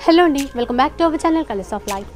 Hello అండి, welcome back to our channel colours of life.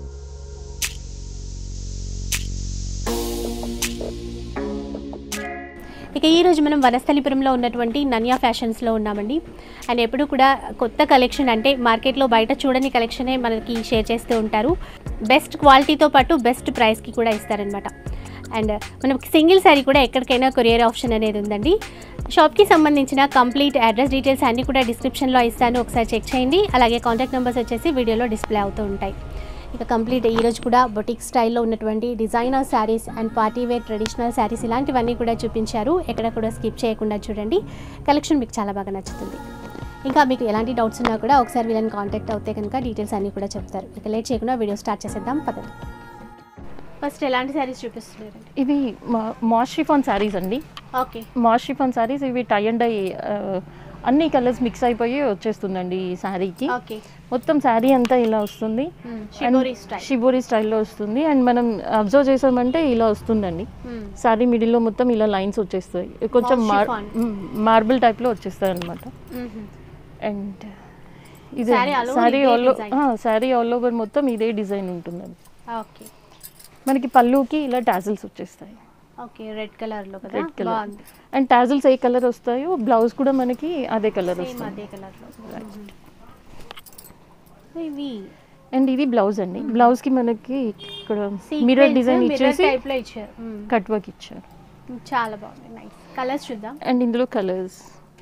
ఇక ఈరోజు మనం వనస్థలిపురంలో ఉన్నటువంటి నన్యా ఫ్యాషన్స్లో ఉన్నామండి. అండ్ ఎప్పుడు కూడా కొత్త కలెక్షన్ అంటే మార్కెట్లో బయట చూడని కలెక్షనే మనకి షేర్ చేస్తూ ఉంటారు. బెస్ట్ క్వాలిటీతో పాటు బెస్ట్ ప్రైస్కి కూడా ఇస్తారనమాట. అండ్ మనకి సింగిల్ శారీ కూడా ఎక్కడికైనా కొరియర్ ఆప్షన్ అనేది ఉందండి. షాప్కి సంబంధించిన కంప్లీట్ అడ్రస్ డీటెయిల్స్ అన్నీ కూడా డిస్క్రిప్షన్లో ఇస్తాను, ఒకసారి చెక్ చేయండి. అలాగే కాంటాక్ట్ నెంబర్స్ వచ్చేసి వీడియోలో డిస్ప్లే అవుతూ ఉంటాయి. ఇక కంప్లీట్ ఈరోజు కూడా బొటిక్ స్టైల్లో ఉన్నటువంటి designer saris and party wear traditional saris ఇలాంటివన్నీ కూడా చూపించారు. ఎక్కడ కూడా స్కిప్ చేయకుండా చూడండి, కలెక్షన్ మీకు చాలా బాగా నచ్చుతుంది. ఇంకా మీకు ఎలాంటి డౌట్స్ ఉన్నా కూడా ఒకసారి వీళ్ళని కాంటాక్ట్ అవుతే కనుక డీటెయిల్స్ అన్నీ కూడా చెప్తారు. ఇక లేట్ చేయకుండా వీడియో స్టార్ట్ చేసేద్దాం పదండి. ఫస్ట్ ఎలాంటి శారీస్ చూపిస్తున్నారు? ఇవి మాస్ షిఫాన్ శారీస్ అండి. ఓకే, మాస్ షిఫాన్ శారీస్ ఇవి టై అండ్ డై అన్ని కలర్స్ మిక్స్ అయిపోయి వచ్చేస్తుందండి ఈ శారీకి. ఓకే, మొత్తం శారీ అంతా ఇలా వస్తుంది, షిబోరి స్టైల్లో వస్తుంది. అండ్ మనం అబ్జర్వ్ చేసామంటే ఇలా వస్తుందండి. శారీ మిడిల్లో మొత్తం ఇలా లైన్స్ వచ్చేస్తాయి, కొంచెం మార్బుల్ టైప్లో వచ్చేస్తాయి అనమాట. అండ్ ఇది శారీ ఆల్ ఓవర్ మొత్తం ఇదే డిజైన్ ఉంటుందండి. ఓకే, మనకి పళ్ళుకి ఇలా టాజిల్స్ వచ్చేస్తాయి. ఓకే, రెడ్ కలర్లో కదా, రెడ్ కలర్. అండ్ టాజిల్స్ ఏ కలర్ వస్తాయో బ్లౌజ్ కూడా మనకి అదే కలర్ వస్తుంది, అదే కలర్లో. ఇవి అండ్ ఇది బ్లౌజ్ అండి. బ్లౌజ్ కి మనకి ఇక్కడ మిర్రర్ డిజైన్ ఇచ్చేసి కట్ వర్క్ ఇచ్చారు. చాలా బాగుంది, నైస్. కలర్స్ చూద్దాం. అండ్ ఇందులో కలర్స్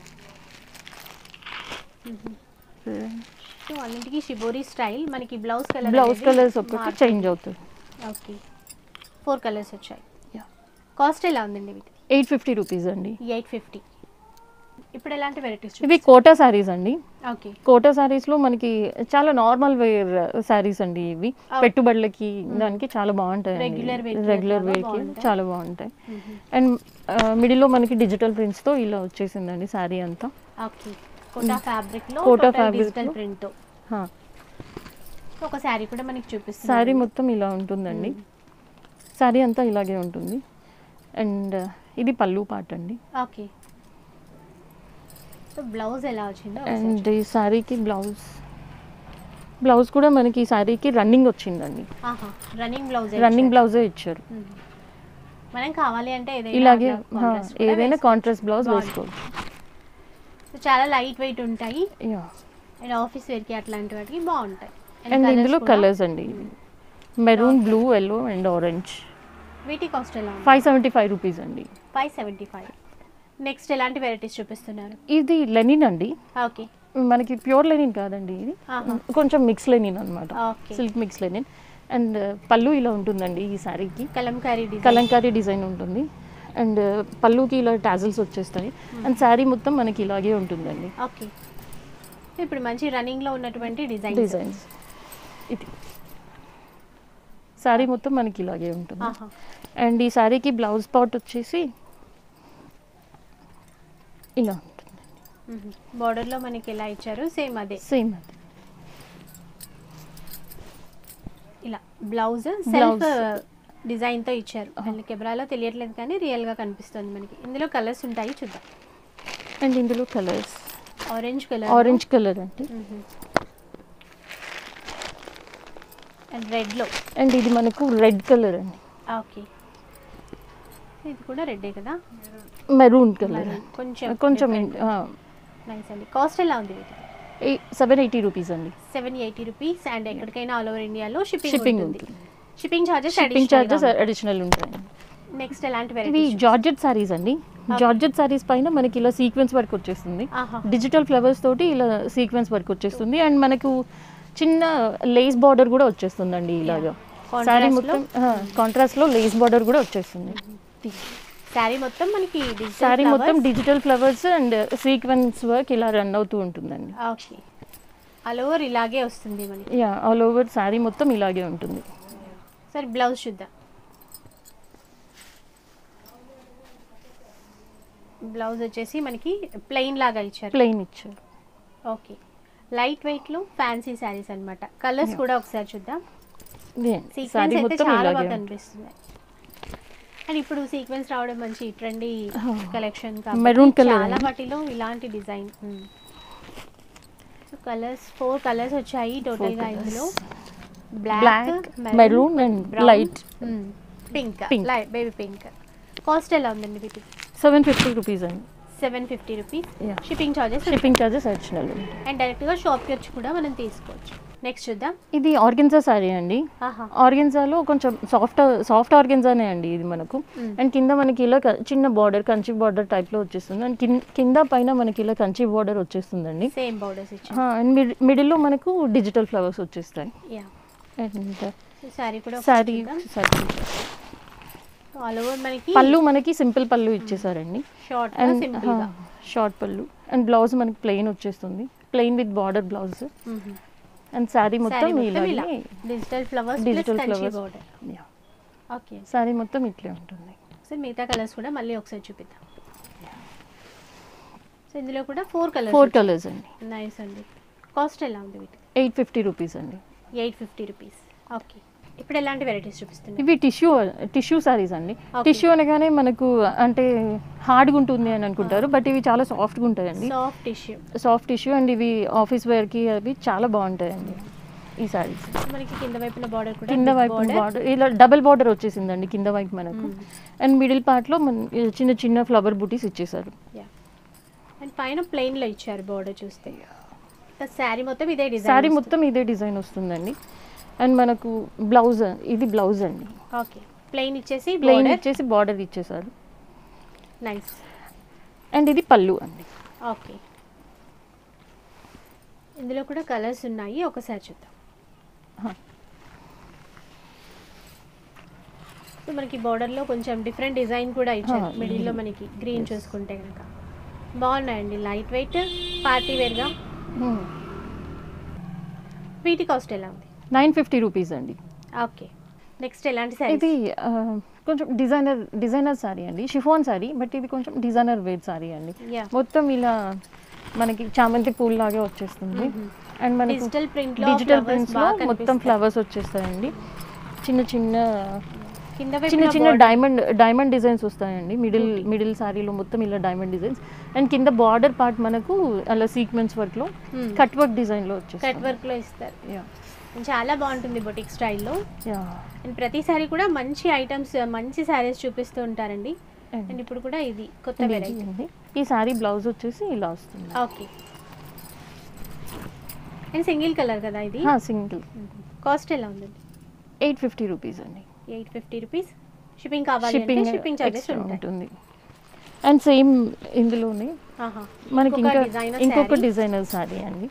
సో అన్నింటికి షిబోరి స్టైల్. మనకి బ్లౌజ్ కలర్స్ ఒక్కటి చేంజ్ అవుతుంది. ఓకే, 4 కలర్స్ వచ్చాయి. కాస్ట్ ఎలా ఉందండి? 850 రూపీస్ అండి. 850. ఇప్పుడు ఎలాంటి వెరైటీస్? ఇవి కోటా శారీస్ అండి. ఓకే, కోటా శారీస్ లో మనకి చాలా నార్మల్ వేర్ శారీస్ అండి. ఇవి పెట్టుబడులకి దానికి చాలా బాగుంటాయి, రెగ్యులర్ వేర్ కి చాలా బాగుంటాయి. అండ్ మిడిల్ లో మనకి డిజిటల్ ప్రింట్స్ తో ఇలా వచ్చేసిందండి శారీ అంతా. ఓకే, కోటా ఫ్యాబ్రిక్ లో డిజిటల్ ప్రింట్ తో ఒక శారీ కూడా మనకి చూపిస్తుంది. శారీ మొత్తం ఇలా ఉంటుందండి, శారీ అంతా ఇలాగే ఉంటుంది. అండ్ ఇది పళ్ళు పార్ట్ అండి. ఓకే, సో బ్లౌజ్ ఎలా వచ్చిందో. అండ్ ఈ శారీకి బ్లౌజ్ కూడా మనకి ఈ శారీకి రన్నింగ్ వచ్చిందండి. రన్నింగ్ బ్లౌజే ఇచ్చారు. మనం కావాలి అంటే ఇలాగే ఏదైనా కాంట్రాస్ట్ బ్లౌజ్ వేసుకోవచ్చు. చాలా లైట్ వెయిట్ ఉంటాయి, అండ్ ఆఫీస్ వేర్ కి అట్లాంటి వాటికి బాగుంటాయి. అండ్ ఇందులో కలర్స్ అండి, maroon, blue, yellow and orange. వీటి కాస్ట్ ఎలా? 575 రూపీస్ అండి. 575. నెక్స్ట్ ఎలాంటి వెరైటీస్ చూపిస్తున్నారు? ఇది లెనిన్ అండి. ఓకే, మనకి ప్యూర్ లెనిన్ కాదండి, ఇది కొంచెం మిక్స్ లెనిన్ అనమాట, సిల్క్ మిక్స్ లెనిన్. అండ్ పళ్ళు ఇలా ఉంటుందండి ఈ శారీకి, కలంకారీ డిజైన్ ఉంటుంది. అండ్ పళ్ళుకి ఇలా టాజిల్స్ వచ్చేస్తాయి. అండ్ శారీ మొత్తం మనకి ఇలాగే ఉంటుందండి. ఓకే, ఇప్పుడు మంచి రన్నింగ్ లో ఉన్నటువంటి డిజైన్స్. ఇది శారీ మొత్తం మనకి ఇలాగే ఉంటుంది. అండ్ ఈ శారీకి బ్లౌజ్ పార్ట్ వచ్చేసి ఇలా ఉంటుంది. బార్డర్ లో మనకి ఎలా ఇచ్చారు సేమ్ అదే. ఇలా బ్లౌజ్ సెల్ఫ్ డిజైన్ తో ఇచ్చారు. కెమెరాలో తెలియట్లేదు కానీ రియల్ గా కనిపిస్తుంది మనకి. ఇందులో కలర్స్ ఉంటాయి, చూద్దాం. అండ్ ఇందులో కలర్స్ ఆరెంజ్ కలర్ అంటే అండ్ రెడ్ లో. అండ్ ఇది మనకు రెడ్ కలర్ అండి. ఓకే, ఇది కూడా రెడ్ కదా, మెరూన్ కలర్ కొంచెం నైస్ అండి. కాస్ట్ ఎలా ఉంది? 780 రూపీస్ అండి. 780 రూపీస్. అండ్ ఎక్కడికైనా ఆల్ ఓవర్ ఇండియాలో షిప్పింగ్ ఉంటుంది. షిప్పింగ్ చార్జెస్ అడిషనల్ ఉంటాయి. నెక్స్ట్ ఎలాంటి వెరైటీ? ఇవి జార్జెట్ సారీస్ అండి. జార్జెట్ సారీస్ పైన మనకి ఇలా సీక్వెన్స్ వర్క్ వచ్చేస్తుంది, డిజిటల్ ఫ్లవర్స్ తోటి ఇలా సీక్వెన్స్ వర్క్ వచ్చేస్తుంది. అండ్ మనకు చిన్న లేస్ బార్డర్ కూడా వచ్చేస్తుందండి. ఇలాగా శారీ మొత్తం కాంట్రాస్ట్ లో లేస్ బార్డర్ కూడా వచ్చేస్తుంది. శారీ మొత్తం మనకి digital flowers and sequence work ఇలా రన్ అవుతూ ఉంటుందండి. ఓకే, ఆల్ ఓవర్ ఇలాగే వస్తుంది మనకి. ఆల్ ఓవర్ శారీ మొత్తం ఇలాగే ఉంటుంది. సరే బ్లౌజ్ చూద్దాం. బ్లౌజ్ వచ్చేసి మనకి ప్లెయిన్ లాగా ఇచ్చారు. ఓకే, లైట్ వెయిట్ లో ఫ్యాన్సీ శారీస్ అన్నమాట. కలర్స్ కూడా ఒకసారి చూద్దాం. సీక్వెన్స్ అయితే చాలా బాగా కనిపిస్తుంది. అండ్ ఇప్పుడు సీక్వెన్స్ రావడం మంచి ట్రెండీ కలెక్షన్ కాబట్టి చాలా వాటిలో ఇలాంటి డిజైన్ కలర్స్ 4 కలర్స్ వచ్చాయి టోటల్ గా ఇందులో. Black, maroon and light pink, light baby pink. Cost ఎలా ఉందండి వీటి? 750 రూపీస్ అండి. 750 rupees. Yeah. Shipping charges additional. And డైరెక్ట్గా షాప్కి వచ్చి కూడా మనం తీసుకోవచ్చు. నెక్స్ట్ చూద్దాం. ఇది ఆర్గెన్జా సారీ అండి. ఆర్గెన్జాలో కొంచెం సాఫ్ట్ ఆర్గెన్జానే అండి ఇది మనకు. అండ్ కింద మనకి ఇలా చిన్న బార్డర్, కంచి బార్డర్ టైప్లో వచ్చేస్తుంది. అండ్ కింద పైన మనకి ఇలా కంచి బార్డర్ వచ్చేస్తుందండి. సేమ్ బార్డర్స్ ఇచ్చారు. అండ్ మిడిల్లో మనకు డిజిటల్ ఫ్లవర్స్ వచ్చేస్తాయి. అండ్ సారీ కూడా సారీ ఆల్ ఓవర్ మనకి పళ్ళు మనకి సింపుల్ పళ్ళు ఇచ్చేసారండి. షార్ట్ పళ్ళు. అండ్ బ్లౌజ్ మనకి ప్లెయిన్ వచ్చేస్తుంది, plain with border blouse. And sari మొత్తం డిజిటల్ ఫ్లవర్స్. ఓకే, సారీ మొత్తం ఇట్లే ఉంటుంది. సో మిగతా కలర్స్ కూడా మళ్ళీ ఒకసారి చూపిద్దాం. సో ఇందులో కూడా 4 కలర్స్ అండి. నైస్ అండి. కాస్ట్ ఎలా ఉంది వీటి? 850 రూపీస్ అండి. 850 రూపీస్. ఓకే, ఇప్పుడు ఎలాంటి వెరైటీస్ చూపిస్తుంది? ఇవి టిష్యూ సారీస్ అండి. టిష్యూ అనగానే మనకు అంటే హార్డ్గా ఉంటుంది అని అనుకుంటారు, బట్ ఇవి చాలా సాఫ్ట్గా ఉంటాయండి. సాఫ్ట్ టిష్యూ అండ్ ఇవి ఆఫీస్ వేర్కి అవి చాలా బాగుంటాయండి ఈ సారీస్. మనకి కింద వైపున బార్డర్ కూడా, కింద వైపు బార్డర్ ఇలా డబుల్ బార్డర్ వచ్చేసిందండి కింద వైపు మనకు. అండ్ మిడిల్ పార్ట్లో చిన్న చిన్న ఫ్లవర్ బూటీస్ ఇచ్చేసారు. అండ్ పైన ప్లెయిన్ లో ఇచ్చారు బార్డర్. చూస్తే సారీ మొత్తం ఇదే డిజైన్ వస్తుందండి. అండ్ మనకు బ్లౌజ్, ఇది బ్లౌజ్ అండి. ఓకే, ప్లెయిన్ ఇచ్చేసి బార్డర్ ఇచ్చేసారు. నైస్. అండ్ ఇది పళ్ళు అండి. ఓకే, ఇందులో కూడా కలర్స్ ఉన్నాయి, ఒకసారి చూద్దాం. సో మనకి బార్డర్లో కొంచెం డిఫరెంట్ డిజైన్ కూడా ఇచ్చారు. మిడిల్లో మనకి గ్రీన్ చూసుకుంటే కనుక బాగున్నాయండి, లైట్ వెయిట్, పార్టీ వేర్గా. వీటి కాస్ట్ ఎలా ఉంది? 950 రూపీస్ అండి. ఓకే, నెక్స్ట్ ఎలాంటి సారీ? ఇది కొంచెం డిజైనర్ సారీ అండి, షిఫాన్ సారీ, బట్ ఇది కొంచెం డిజైనర్ వేర్ సారీ అండి. మొత్తం ఇలా మనకి చామంతి పూల్ లాగే వచ్చేస్తుంది. అండ్ మనకి డిజిటల్ ప్రింట్స్ లో మొత్తం ఫ్లవర్స్ వచ్చేస్తాయండి. చిన్న చిన్న డైమండ్ డిజైన్స్ వస్తాయండి. మిడిల్ సారీలో మొత్తం ఇలా డైమండ్ డిజైన్స్. అండ్ కింద బార్డర్ పార్ట్ మనకు అలా సీక్వెన్స్ వర్క్ లో కట్ వర్క్ డిజైన్ లో వచ్చేస్తుంది. కట్ వర్క్ లో ఇస్తారు. చాలా బాగుంటుంది బొటిక్ స్టైల్లో. అండ్ ప్రతిసారి కూడా మంచి ఐటమ్స్, మంచి సారీస్ చూపిస్తూ ఉంటారండి. అండ్ ఇప్పుడు కూడా ఇది కొత్త వెరైటీ. ఈ సారీ బ్లౌజ్ వచ్చేసి ఇలా వస్తుంది. ఓకే, అండ్ సింగిల్ కలర్ కదా ఇది? సింగిల్. కాస్ట్ ఎలా ఉందండి? 850 రూపీస్ అండి. 850 రూపీస్. షిప్పింగ్ కావాలి అంటే షిప్పింగ్ చార్జెస్ ఉంటుంది. అండ్ సేమ్ ఇందులోనే మనకి ఇంకొక డిజైనర్ సారీ అండి.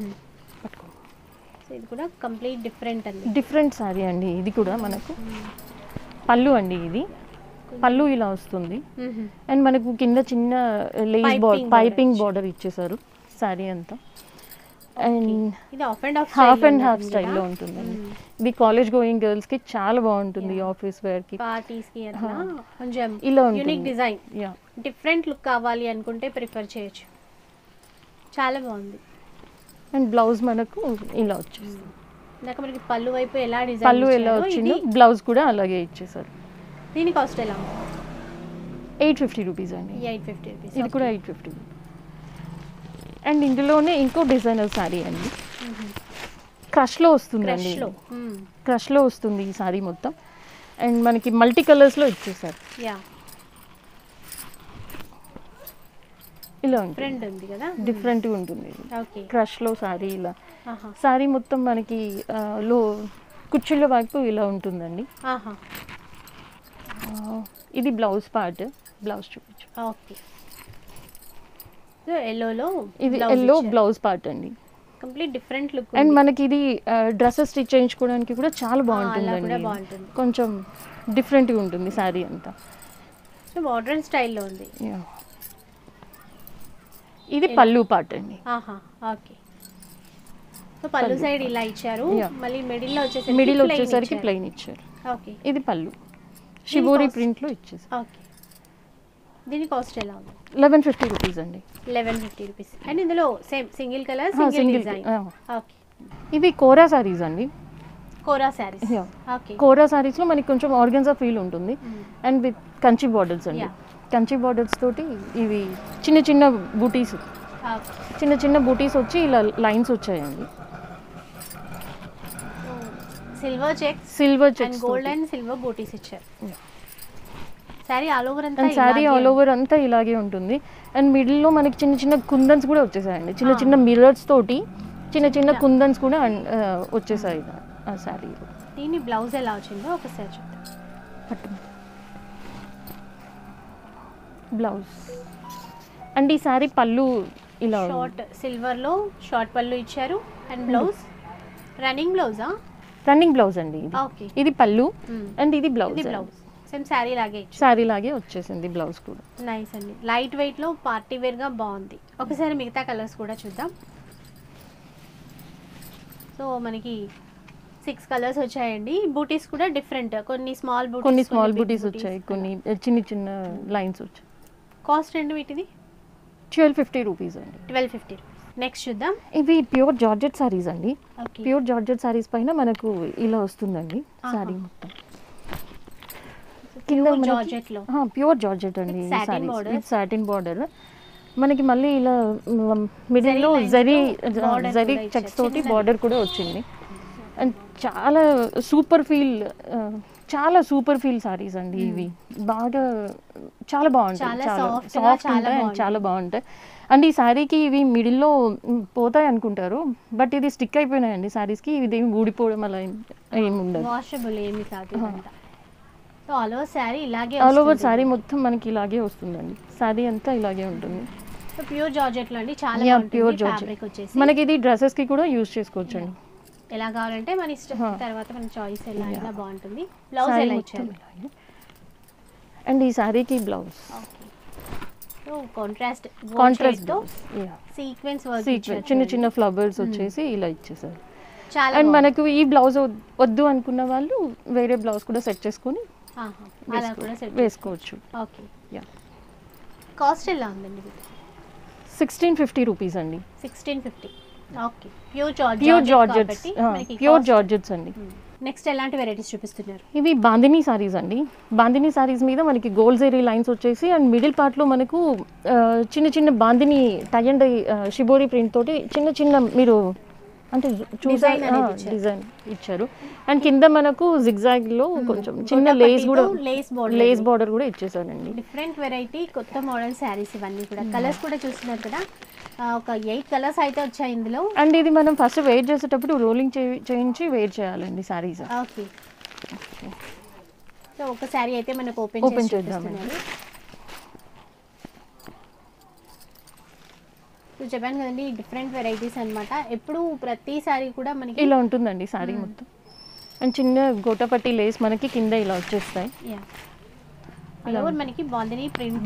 ఇది కూడా కంప్లీట్ డిఫరెంట్ సారీ అండి. ఇది కూడా మనకు పళ్ళు అండి. ఇది పళ్ళు ఇలా వస్తుంది. అండ్ మనకు కింద చిన్న లేస్ పైపింగ్ బార్డర్ ఇచ్చేసారు సారీ అంతా. అండ్ హాఫ్ అండ్ హాఫ్ స్టైల్లో ఉంటుందండి. ఇది కాలేజ్ గోయింగ్ గర్ల్స్ కి చాలా బాగుంటుంది, ఆఫీస్ వేర్ కి, పార్టీస్ కి అట్లా కొంచెం ఇలా యూనిక్ డిజైన్, డిఫరెంట్ లుక్ కావాలి అనుకుంటే ప్రిఫర్ చేయొచ్చు. చాలా బాగుంది. అండ్ బ్లౌజ్ మనకు ఇలా వచ్చేస్తుంది. నాకు మనకి పళ్ళు వైపు ఎలా వచ్చిందో బ్లౌజ్ కూడా అలాగే ఇచ్చేసారు. దీని కాస్ట్ ఎలా ఉంది? 850 రూపీస్ అండి. 850 రూపీస్. ఇది కూడా 850. అండ్ ఇందులోనే ఇంకో డిజైనర్ సారీ అండి. క్రష్లో వస్తుందండి. క్రష్లో వస్తుంది ఈ సారీ మొత్తం. అండ్ మనకి మల్టీ కలర్స్లో ఇచ్చేసారు. ఇలా ఉంటుంది కదా, డిఫరెంట్గా ఉంటుంది. క్రష్లో సారీ ఇలా సారీ మొత్తం మనకి లో కుచ్చుళ్ళ వైపు ఇలా ఉంటుందండి. ఇది బ్లౌజ్ పార్ట్. బ్లౌజ్ చూపించు. ఓకే, ఎల్లోలో ఇది ఎల్లో బ్లౌజ్ పార్ట్ అండి. Complete different look. అండ్ మనకి ఇది డ్రెస్సెస్ స్టిచ్ చేయించుకోవడానికి కూడా చాలా బాగుంటుందండి. కొంచెం డిఫరెంట్గా ఉంటుంది సారీ అంతా. మోడర్న్ స్టైల్లో ఉంది. ఇది పళ్ళు పార్ట్ అండి. ఓకే, సో పళ్ళు సైడ్ ఇలా ఇచ్చారు, మళ్ళీ మిడిల్ వచ్చేసరికి ప్లెయిన్ ఇచ్చారు. ఓకే, ఇది పళ్ళు షిబోరి ప్రింట్ లో ఇచ్చేసారు. ఓకే, దీని కాస్ట్ ఎలా ఉంది? 1150 రూపీస్ అండి. 1150 రూపీస్. అండ్ ఇందులో same single colour, single design. Okay, ఇవి కోరా సారీస్ అండి. కోరా సారీస్. ఓకే, కోరా సారీస్ లో మనకి కొంచెం ఆర్గన్జా ఫీల్ ఉంటుంది. అండ్ విత్ కంచి బార్డర్స్ అండి. కంచి బార్డర్స్ తోటి ఇవి చిన్న చిన్న బూటీస్ చిన్న చిన్న బూటీస్ వచ్చి ఇలా లైన్స్ వచ్చాయండి. Silver checks gold and silver butis ఇచ్చారు. సారీ ఆల్ ఓవర్ అంతా సారీ ఆల్ ఓవర్ అంతా ఇలాగే ఉంటుంది. అండ్ మిడిల్లో మనకి చిన్న చిన్న కుందన్స్ కూడా వచ్చేసాయండి. చిన్న చిన్న మిర్రర్స్ తోటి చిన్న చిన్న కుందన్స్ కూడా వచ్చేసాయి ఆ సారీలో. దీని బ్లౌజ్ ఎలా వచ్చిందో ఒకసారి చూద్దాం. బ్లౌజ్ అండ్ ఈ సారీ పళ్ళు ఇలా షార్ట్ సిల్వర్లో షార్ట్ పళ్ళు ఇచ్చారు. అండ్ బ్లౌజ్ రన్నింగ్ బ్లౌజా? రన్నింగ్ బ్లౌజ్ అండి ఇది. ఓకే, ఇది పళ్ళు అండ్ ఇది బ్లౌజ్. సేమ్ సారీ లాగే సారీ లాగే వచ్చేసింది బ్లౌజ్ కూడా. నైస్ అండి, లైట్ వెయిట్ లో పార్టీ వేర్ గా బాగుంది. ఒకసారి మిగతా కలర్స్ కూడా చూద్దాం. సో మనకి 6 కలర్స్ వచ్చాయండి. బూటీస్ కూడా డిఫరెంట్, కొన్ని స్మాల్ బూటీస్ వచ్చాయి, కొన్ని చిన్న చిన్న లైన్స్ వచ్చాయి. కాస్ట్ అండి వీటిది 1250 రూపీస్ అండి. 1250. నెక్స్ట్ చూద్దాం. ఇవి ప్యూర్ జార్జెట్ సారీస్ అండి. ప్యూర్ జార్జెట్ సారీస్ పైన మనకు ఇలా వస్తుందండి సారీ మొత్తం. కింద ప్యూర్ జార్జెట్ అండి సారీస్, సాటిన్ బార్డర్. మనకి మళ్ళీ ఇలా మిడిల్లో జరీ చెక్స్ తోటి బార్డర్ కూడా వచ్చింది. అండ్ చాలా సూపర్ ఫీల్ సారీస్ అండి ఇవి. బాగా చాలా బాగుంటాయి, చాలా సాఫ్ట్ ఉంటాయి అండ్ చాలా బాగుంటాయి. అండ్ ఈ శారీకి ఇవి మిడిల్లో పోతాయి అనుకుంటారు, బట్ ఇది స్టిక్ అయిపోయినాయండి శారీస్కి. ఇది ఏమి ఊడిపోవడం అలా ఏమి ఉండదు, వాషబుల్ ఏమి కాదు. సో ఆల్ ఓవర్ శారీ మొత్తం మనకి ఇలాగే వస్తుందండి. శారీ అంతా ఇలాగే ఉంటుంది. సో ప్యూర్ జార్జెట్ లో అండి, చాలా ప్యూర్ జార్జెట్ వచ్చేసి మనకి ఇది డ్రెస్సెస్ కి కూడా యూజ్ చేసుకోవచ్చు అండి. ఎలా కావాలంటే మన ఇష్టం, తర్వాత మన చాయిస్ ఎలా బాగుంటుంది. బ్లౌజ్ ఎలా ఇచ్చారు? అండ్ ఈ శారీకి బ్లౌజ్ కాంట్రాస్ట్ సీక్వెన్స్ వర్క్, చిన్న చిన్న ఫ్లవర్స్ వచ్చేసి ఇలా ఇచ్చేసారు. అండ్ మనకు ఈ బ్లౌజ్ వద్దు అనుకున్న వాళ్ళు వేరే బ్లౌజ్ కూడా సెట్ చేసుకొని వేసుకోవచ్చు. ఓకే, కాస్ట్ ఎలా ఉందండి? 1650 రూపీస్ అండి. 1650. ఓకే, ప్యూర్ జార్జెట్స్ అండి. నెక్స్ట్ ఎలాంటి వెరైటీస్ చూపిస్తున్నారు? ఇవి బాందినీ సారీస్ అండి. బాందినీ సారీస్ మీద మనకి గోల్డ్ జరీ లైన్స్ వచ్చేసి అండ్ మిడిల్ పార్ట్లో మనకు చిన్న చిన్న bandhani tie and shibori print తోటి చిన్న చిన్న మీరు అంటే డిజైన్ ఇచ్చారు. అండ్ కింద మనకు జిగ్జాగ్లో కొంచెం చిన్న లేస్ బార్డర్ కూడా ఇచ్చేసారండి. డిఫరెంట్ వెరైటీ కొత్త మోడల్ శారీస్ ఇవన్నీ కూడా. కలర్స్ కూడా చూస్తున్నారు కదా, ఒక 8 కలర్స్ అయితే వచ్చాయి ఇందులో. అండ్ ఇది మనం ఫస్ట్ వెయిట్ చేసేటప్పుడు రోలింగ్ చేయించి వెయిట్ చేయాలండి శారీస్. ఓకే, సో ఒక శారీ అయితే మనకు ఓపెన్ చేద్దామండి. చెప్పాను కదండి, డిఫరెంట్ వెరైటీస్ అనమాట. ఎప్పుడు ప్రతి సారీ కూడా మనకి ఇలా ఉంటుందండి సారీ మొత్తం. అండ్ చిన్న గోటపట్టి లేస్ మనకి కింద ఇలా వచ్చేస్తాయి. మనకి బాందినీ ప్రింట్స్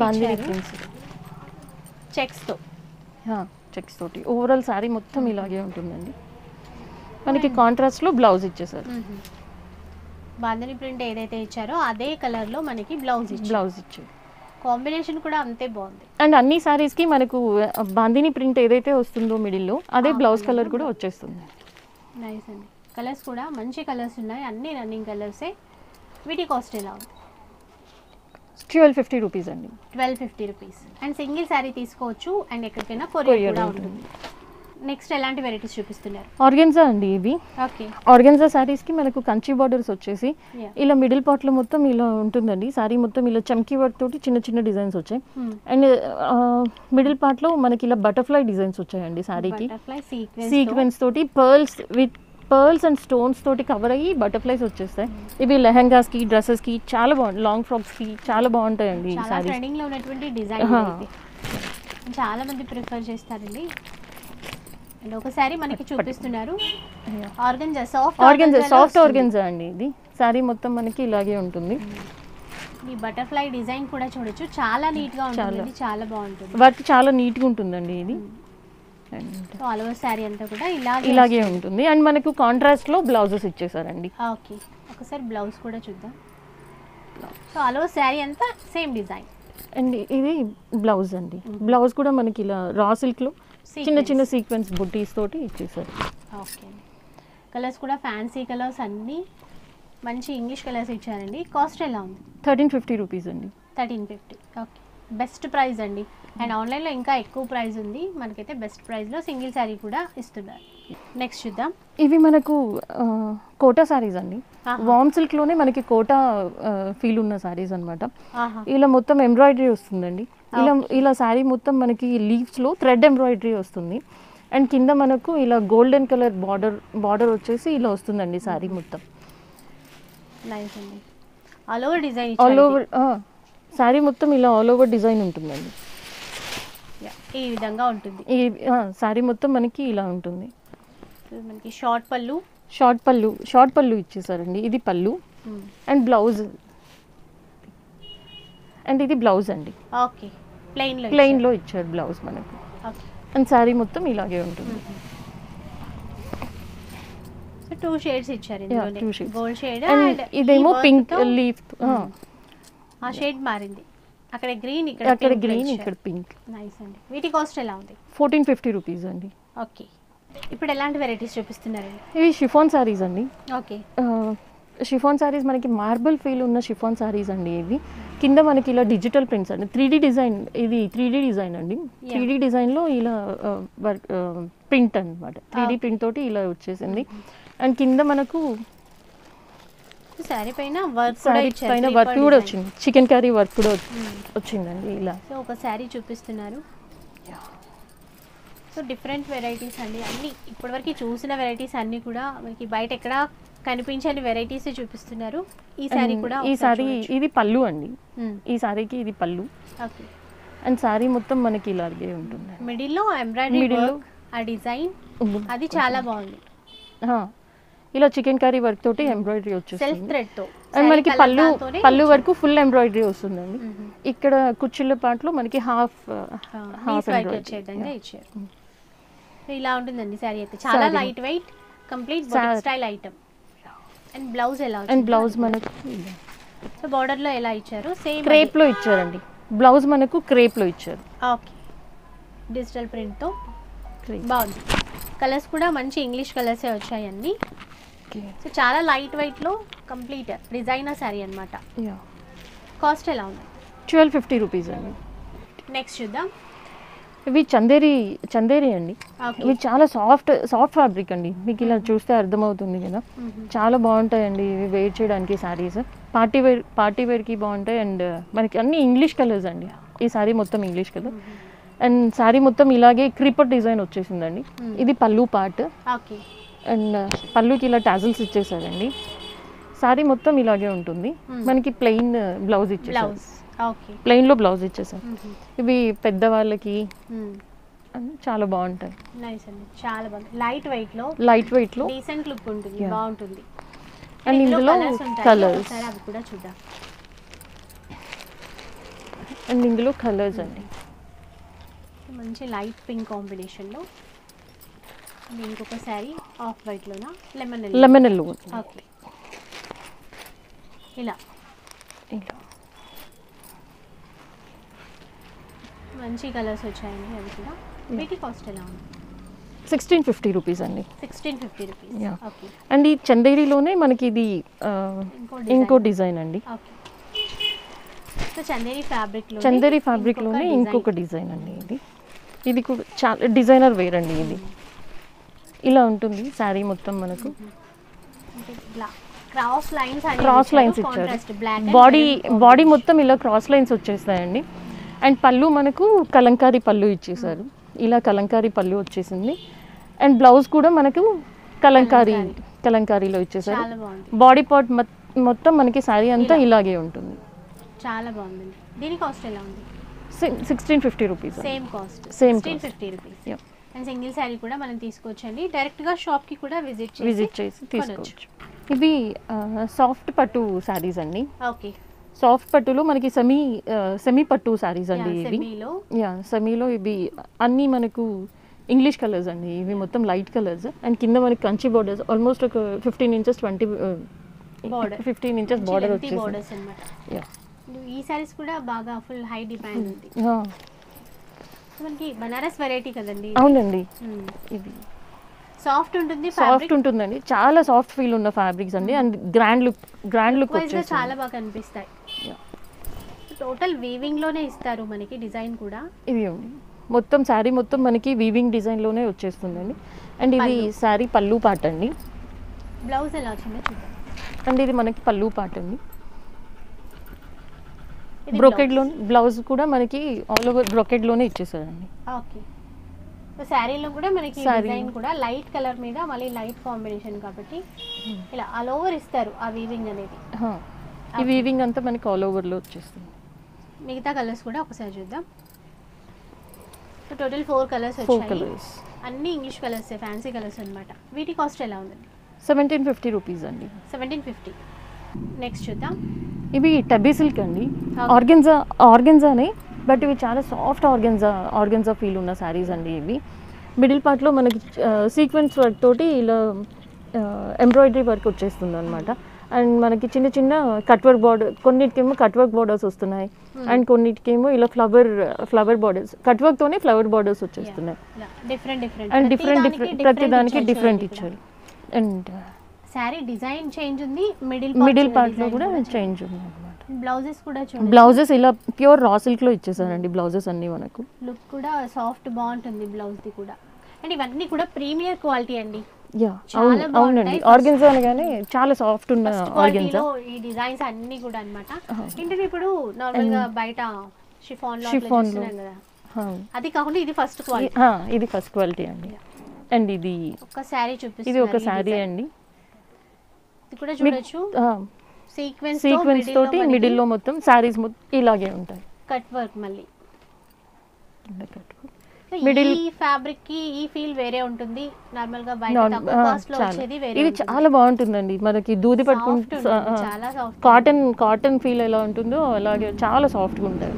చెక్స్ తోటి ఓవరాల్ సారీ మొత్తం ఇలాగే ఉంటుందండి. మనకి కాంట్రాస్ట్ లో బ్లౌజ్ ఇచ్చేసారు. బాందినీ ప్రింట్ ఏదైతే ఇచ్చారో అదే కలర్ లో మనకి బ్లౌజ్ ఇచ్చారు. కాంబినేషన్ కూడా అంతే బాగుంది. అండ్ అన్ని సారీస్ కి మనకు బాందినీ ప్రింట్ ఏదైతే వస్తుందో మిడిల్లో అదే బ్లౌజ్ కలర్ కూడా వచ్చేస్తుంది. నైస్ అండి, కలర్స్ కూడా మంచి కలర్స్ ఉన్నాయి, అన్ని రన్నింగ్ కలర్సే. వీటి కాస్ట్ ఎలా ఉంది? 1250 రూపీస్ అండి. 1250 రూపీస్. అండ్ సింగిల్ శారీ తీసుకోవచ్చు అండ్ ఎక్కడికైనా కొరియర్ కూడా ఉంటుంది. నెక్స్ట్ ఎలాంటి వెరైటీస్ చూపిస్తున్నారు? ఆర్గెన్జా అండి ఇవి. ఓకే, ఆర్గెన్జా సారీస్ కి మనకు కంచి బార్డర్స్ వచ్చేసి ఇలా మిడిల్ పార్ట్ లో మొత్తం ఇలా ఉంటుందండి. సారీ మొత్తం ఇలా చమ్కీ వర్క్ తోటి చిన్న చిన్న డిజైన్స్ వచ్చాయి. అండ్ మిడిల్ పార్ట్ లో మనకి ఇలా బటర్ఫ్లై డిజైన్స్ వచ్చాయండి సారీకి. సీక్వెన్స్ తోటి పర్ల్స్ అండ్ స్టోన్స్ తోటి కవర్ అయ్యి బటర్ఫ్లైస్ వచ్చేస్తాయి. ఇవి లెహంగాస్ కి, డ్రెస్సెస్ కి చాలా బాగుంది, లాంగ్ ఫ్రాక్స్ కి చాలా బాగుంటాయండి ఈ సారీస్. ట్రెండింగ్ లో ఉన్నటువంటి డిజైన్ చాలా మంది ప్రిఫర్ చేస్తారండి. అండ్ ఒకసారి మనకి చూపిస్తున్నారు ఆర్గెన్జా, సాఫ్ట్ ఆర్గెన్జా అండి. ఇది సారీ మొత్తం మనకి ఇలాగే ఉంటుంది. ఈ బటర్ఫ్లై డిజైన్ కూడా చూడొచ్చు, చాలా నీట్ గా ఉంటుంది, చాలా బాగుంటుంది. వర్క్ చాలా నీట్ గా ఉంటుందండి ఇది. ఆల్ ఓవర్ సారీ అంతా కూడా ఇలాగే ఉంటుంది. అండ్ మనకు కాంట్రాస్ట్ లో బ్లౌజెస్ ఇచ్చేసారండి. ఓకే, ఒకసారి బ్లౌజ్ కూడా చూద్దాం. సో ఆల్ ఓవర్ సారీ అంతా సేమ్ డిజైన్. అండ్ ఇది బ్లౌజ్ అండి. బ్లౌజ్ కూడా మనకి ఇలా రా సిల్క్ లో చిన్న చిన్న సీక్వెన్స్ బుట్టీస్ తోటి ఇచ్చేసారు. ఓకే, కలర్స్ కూడా ఫ్యాన్సీ కలర్స్, అన్నీ మంచి ఇంగ్లీష్ కలర్స్ ఇచ్చారండి. కాస్ట్ ఎలా ఉంది? 1350 రూపీస్ అండి. 1350. ఓకే, బెస్ట్ ప్రైస్ అండి. అండ్ ఆన్లైన్లో ఇంకా ఎక్కువ ప్రైస్ ఉంది, మనకైతే బెస్ట్ ప్రైస్లో సింగిల్ శారీ కూడా ఇస్తున్నారు. నెక్స్ట్ చూద్దాం. ఇవి మనకు కోటా సారీస్ అండి. వామ్ సిల్క్లోనే మనకి కోటా ఫీల్ ఉన్న సారీస్ అనమాట. ఇలా మొత్తం ఎంబ్రాయిడరీ వస్తుందండి. ఇలా శారీ మొత్తం మనకి లీవ్స్లో థ్రెడ్ ఎంబ్రాయిడరీ వస్తుంది. అండ్ కింద మనకు ఇలా గోల్డెన్ కలర్ బార్డర్ వచ్చేసి ఇలా వస్తుందండి శారీ మొత్తం. నైస్ అండి. All over design, all over sari మొత్తం ఇలా ఆల్ ఓవర్ డిజైన్ ఉంటుందండి. ఈ విధంగా ఉంటుంది. ఈ శారీ మొత్తం మనకి ఇలా ఉంటుంది. మనకి షార్ట్ పళ్ళు ఇచ్చేసారండి. ఇది పళ్ళు అండ్ బ్లౌజ్, అండ్ ఇది బ్లౌజ్ అండి. ఓకే, ప్లెయిన్లో ఇచ్చారు బ్లౌజ్ మనకు. అండ్ శారీ మొత్తం ఇలాగే ఉంటుంది. టూ షేడ్స్ ఇచ్చారు ఇందులోనే, గోల్డ్ షేడ్ అండ్ ఇదేమో పింక్ లీఫ్. ఆ షేడ్ మారింది, అక్కడ గ్రీన్, ఇక్కడ పింక్. నైస్ అండి. వీటి కాస్ట్ ఎలా ఉంది? 1450 రూపీస్ అండి. ఓకే, ఇప్పుడు ఎలాంటి వెరైటీస్ చూపిస్తున్నారండి? ఇవి షిఫాన్ సారీస్ అండి. ఓకే, షిఫాన్ సారీస్ మనకి మార్బుల్ ఫీల్ ఉన్న షిఫాన్ సారీస్ అండి. ఇవి కింద మనకి ఇలా డిజిటల్ ప్రింట్స్ అండి. 3D డిజైన్, ఇది 3D డిజైన్ అండి. 3D డిజైన్లో ఇలా వర్క్ ప్రింట్ అనమాట. 3D ప్రింట్ తోటి ఇలా వచ్చేసింది. అండ్ కింద మనకు సారీ పైన వర్క్ కూడా వచ్చింది. చికెన్ కర్రీ వర్క్ కూడా వచ్చిందండి ఇలా. సో ఒక శారీ చూపిస్తున్నారు. సో డిఫరెంట్ వెరైటీస్ అండి, అన్ని ఇప్పటివరకు చూసిన వెరైటీస్ అన్నీ కూడా మనకి బయట ఎక్కడ కనిపించని వెరైటీస్ చూపిస్తున్నారు. ఈ శారీ కూడా, ఈ శారీ ఇది పళ్ళు అండి. ఈ శారీకి ఇది పళ్ళు. ఓకే, అండ్ శారీ మొత్తం మనకి ఇలాగే ఉంటుంది. మిడిల్లో ఎంబ్రాయిడరీ వర్క్, ఆ డిజైన్ అది చాలా బాగుంది. ఇలా చికెన్ కర్రీ వర్క్ తోటి ఎంబ్రాయిడరీ వచ్చేస్తుంది, సెల్ఫ్ థ్రెడ్ తో. అండ్ మనకి పళ్ళు వరకు ఫుల్ ఎంబ్రాయిడరీ వస్తుందండి. ఇక్కడ కుచ్చిళ్ళ పాటలో మనకి హాఫ్ వచ్చేదంగా ఇచ్చారు. ఇలా ఉంటుందండి శారీ అయితే, చాలా light weight, complete boutique style item. And blouse ఎలా వచ్చింది? అండ్ బ్లౌజ్ మనకు సో బార్డర్ లో ఎలా ఇచ్చారు? సేమ్ క్రేప్ లో ఇచ్చారండి. బ్లౌజ్ మనకు క్రేప్ లో ఇచ్చారు. ఓకే, డిజిటల్ ప్రింట్ తో బాగుంది. కలర్స్ కూడా మంచి ఇంగ్లీష్ కలర్సే వచ్చాయి అన్ని. సో చాలా లైట్ వెయిట్ లో కంప్లీట్ డిజైనర్ శారీ అన్నమాట. కాస్ట్ ఎలా ఉంది? 1250 రూపీస్ అండి. నెక్స్ట్ చూద్దాం. ఇవి చందేరి అండి. ఇవి చాలా సాఫ్ట్ ఫ్యాబ్రిక్ అండి. మీకు ఇలా చూస్తే అర్థమవుతుంది కదా, చాలా బాగుంటాయండి ఇవి వేర్ చేయడానికి. శారీస్ పార్టీ వేర్కి బాగుంటాయి. అండ్ మనకి అన్ని ఇంగ్లీష్ కలర్స్ అండి. ఈ శారీ మొత్తం ఇంగ్లీష్ కలర్. అండ్ శారీ మొత్తం ఇలాగే క్రీపర్ డిజైన్ వచ్చేసిందండి. ఇది పళ్ళు పార్ట్. అండ్ పళ్ళుకి ఇలా టాజిల్స్ ఇచ్చేసారండి. శారీ మొత్తం ఇలాగే ఉంటుంది. మనకి ప్లెయిన్ బ్లౌజ్ ఇచ్చేసారు. ప్లెయిన్ లో బ్లౌజ్ ఇచ్చేసారు. ఇవి పెద్దవాళ్ళకి చాలా బాగుంటాయి. చాలా బాగుంది. లైట్ వెయిట్ లో డీసెంట్ లుక్ ఉంటుంది, బాగుంటుంది. అండ్ ఇందులో కలర్స్, అది కూడా చూద్దాం. అండ్ ఇందులో కలర్స్ అండి. మంచి లైట్ పింక్ కాంబినేషన్ లో. ఇంకొక శారీ ఆఫ్ వైట్ లోనా, లెమన్ ఎల్లో. ఓకే, ఇలా మంచి కలర్స్ వచ్చాయండి అవి కూడా. వీటి కాస్ట్ ఎలా ఉంది? 1650 రూపీస్ అండి. 1650 రూపీస్. ఓకే, అండ్ ఈ చందేరిలోనే మనకి ఇది ఇంకో డిజైన్ అండి. ఓకే, సో చందేరి ఫ్యాబ్రిక్ లోనే ఇంకొక డిజైన్ అండి. ఇది కూడా చాలా డిజైనర్ వేర్ అండి. ఇది ఇలా ఉంటుంది శారీ మొత్తం మనకు. క్రాస్ లైన్స్ ఇచ్చారు. బాడీ మొత్తం ఇలా క్రాస్ లైన్స్ వచ్చేస్తాయండి. అండ్ పళ్ళు మనకు కలంకారీ పళ్ళు ఇచ్చేసారు. ఇలా కలంకారీ పళ్ళు వచ్చేసింది. అండ్ బ్లౌజ్ కూడా మనకు కలంకారీలో ఇచ్చేసారు. బాడీ పార్ట్ మొత్తం మనకి శారీ అంతా ఇలాగే ఉంటుంది. చాలా బాగుంది. దీని కాస్ట్ ఎలా ఉంది? 1650 rupees. Same cost, 1650 rupees. And single sari కూడా మనం తీసుకోవచ్చండి. డైరెక్ట్గా షాప్కి కూడా విజిట్ చేసి తీసుకోవచ్చు. ఇవి సాఫ్ట్ పట్టు శారీస్ అండి. ఓకే, సాఫ్ట్ పట్టులో మనకి సెమీ పట్టు శారీస్ అండి. ఇవి సెమీలో ఇవి అన్నీ మనకు ఇంగ్లీష్ కలర్స్ అండి. ఇవి మొత్తం లైట్ కలర్స్. అండ్ కింద మనకి కంచి బోర్డర్స్ ఆల్మోస్ట్ ఒక 15 ఇంచెస్ బార్డర్ వచ్చేసి. ఈ సారీస్ కూడా బాగా ఫుల్ హై డిమాండ్ ఉంది. మనకి బనారస్ వెరైటీ కదండి. అవునండి, ఇది సాఫ్ట్ ఉంటుంది, సాఫ్ట్ ఉంటుందండి. చాలా సాఫ్ట్ ఫీల్ ఉన్న ఫ్యాబ్రిక్స్ అండి. అండ్ గ్రాండ్ లుక్ చాలా బాగా కనిపిస్తాయి. టోటల్ వీవింగ్ లోనే ఇస్తారు మనకి డిజైన్ కూడా. ఇది మొత్తం శారీ మొత్తం మనకి వీవింగ్ డిజైన్లోనే వచ్చేస్తుందండి. అండ్ ఇది శారీ పళ్ళు పాట అండి. బ్లౌజ్ ఎలా వచ్చిందో చూద్దాం. అండ్ ఇది మనకి పళ్ళు పాట అండి. బ్రోకెడ్లో బ్లౌజ్ కూడా మనకి ఆల్ ఓవర్ బ్రోకెడ్లోనే ఇచ్చేసారండి. ఓకే. సో శారీలో కూడా మనకి డిజైన్ కూడా లైట్ కలర్ మీద మళ్ళీ లైట్ కాంబినేషన్ కాబట్టి ఇలా ఆల్ ఓవర్ ఇస్తారు ఆ వీవింగ్ అనేది. ఈ వీవింగ్ అంతా మనకి ఆల్ ఓవర్లో వచ్చేస్తుంది. మిగతా కలర్స్ కూడా ఒకసారి చూద్దాం. సో టోటల్ 4 కలర్స్ వచ్చాయి. అన్ని ఇంగ్లీష్ కలర్స్, ఫ్యాన్సీ కలర్స్ అన్నమాట. వీటి కాస్ట్ ఎలా ఉందండి? 1750 రూపీస్ అండి. 1750. నెక్స్ట్ చూద్దాం. ఇవి టబీ సిల్క్ అండి. ఆర్గెన్జానే, బట్ ఇవి చాలా సాఫ్ట్ ఆర్గెన్జా ఫీల్ ఉన్న శారీస్ అండి. ఇవి మిడిల్ పార్ట్లో మనకి సీక్వెన్స్ వర్క్ తోటి ఇలా ఎంబ్రాయిడరీ వర్క్ వచ్చేస్తుంది అనమాట. అండ్ మనకి చిన్న చిన్న కట్ వర్క్ బార్డర్, కొన్నిటికేమో కట్ వర్క్ బార్డర్స్ వస్తున్నాయి అండ్ కొన్నిటికేమో ఇలా ఫ్లవర్ బార్డర్స్, కట్ వర్క్ తోనే ఫ్లవర్ బార్డర్స్ వచ్చేస్తున్నాయి. అండ్ డిఫరెంట్ ప్రతి దానికి డిఫరెంట్ ఇచ్చారు. అండ్ సారీ డిజైన్ చేంజ్ ఉంది, మిడిల్ పార్ట్ లో కూడా చేంజ్ ఉంది అన్నమాట. బ్లౌజెస్ కూడా చూడండి, బ్లౌజెస్ ఇలా ప్యూర్ రా సిల్క్ లో ఇచ్చేసారండి. బ్లౌజెస్ అన్ని మనకు లుక్ కూడా సాఫ్ట్ బాగుంటుంది బ్లౌజ్ ది కూడా. అండ్ ఇవన్నీ కూడా ప్రీమియర్ క్వాలిటీ అండి. అవునండి, ఆర్గెన్జా అనగానే చాలా సాఫ్ట్ ఉన్న ఆర్గెన్జా. ఈ డిజైన్స్ అన్ని కూడా అన్నమాట. ఏంటంటే ఇప్పుడు నార్మల్ గా బయట షిఫాన్ లో కదా, అది కాకుండా ఇది ఫస్ట్ క్వాలిటీ. ఇది ఫస్ట్ క్వాలిటీ అండి. అండ్ ఇది ఒక సారీ చూపిస్తుంది. ఇది ఒక సారీ అండి. ఇది కూడా చూడొచ్చు, సీక్వెన్స్ తోటి మిడిల్ లో మొత్తం సారీస్ ఇలాగే ఉంటాయి. కట్ వర్క్ మళ్ళీ మిడిల్. ఈ ఫ్యాబ్రిక్ కి ఈ ఫీల్ వేరే ఉంటుంది. నార్మల్ గా బయట తక్కువ కాస్ట్ లో వచ్చేది వేరే. ఇది చాలా బాగుంటుందండి. మనకి దూది పట్టుకుంటే చాలా సాఫ్ట్, కాటన్ ఫీల్ ఎలా ఉంటుందో అలాగే చాలా సాఫ్ట్ గా ఉంటాయి.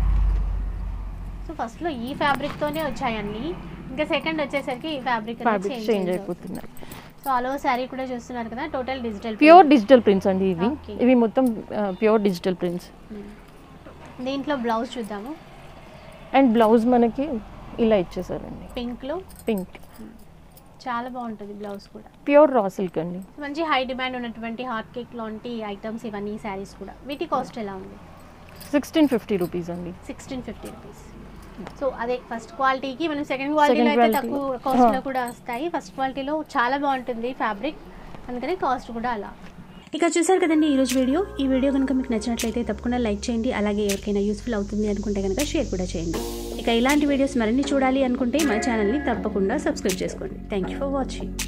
సో ఫస్ట్ లో ఈ ఫ్యాబ్రిక్ తోనే వచ్చాయండి. ఇంకా సెకండ్ వచ్చేసరికి ఈ ఫ్యాబ్రిక్ చేంజ్ అయిపోతుంది. సో ఆల్ ఓవర్ సారీ కూడా చూస్తున్నారు కదా, టోటల్ ప్యూర్ డిజిటల్ ప్రింట్స్ అండి. ఇవి మొత్తం ప్యూర్ డిజిటల్ ప్రింట్స్. దీంట్లో బ్లౌజ్ చూద్దాము. అండ్ బ్లౌజ్ మనకి ఇలా ఇచ్చేసారండి, పింక్ చాలా బాగుంటుంది బ్లౌజ్ కూడా. ప్యూర్ రా సిల్క్ అండి. మంచి హై డిమాండ్ ఉన్నటువంటి హాట్ కేక్ లాంటి ఐటమ్స్ ఇవన్నీ సారీస్ కూడా. వీటి కాస్ట్ ఎలా ఉంది? 1650 రూపీస్ అండి. 1650 రూపీస్. సో అదే ఫస్ట్ క్వాలిటీకి మనం సెకండ్ క్వాలిటీలో అయితే తక్కువ కాస్ట్లో కూడా వస్తాయి. ఫస్ట్ క్వాలిటీలో చాలా బాగుంటుంది ఫ్యాబ్రిక్, అందుకని కాస్ట్ కూడా అలా. ఇక చూసారు కదండి ఈరోజు వీడియో. ఈ వీడియో కనుక మీకు నచ్చినట్లయితే తప్పకుండా లైక్ చేయండి. అలాగే ఎవరికైనా యూస్ఫుల్ అవుతుంది అనుకుంటే కనుక షేర్ కూడా చేయండి. ఇక ఇలాంటి వీడియోస్ మరిన్ని చూడాలి అనుకుంటే మన ఛానల్ని తప్పకుండా సబ్స్క్రైబ్ చేసుకోండి. Thank you for watching.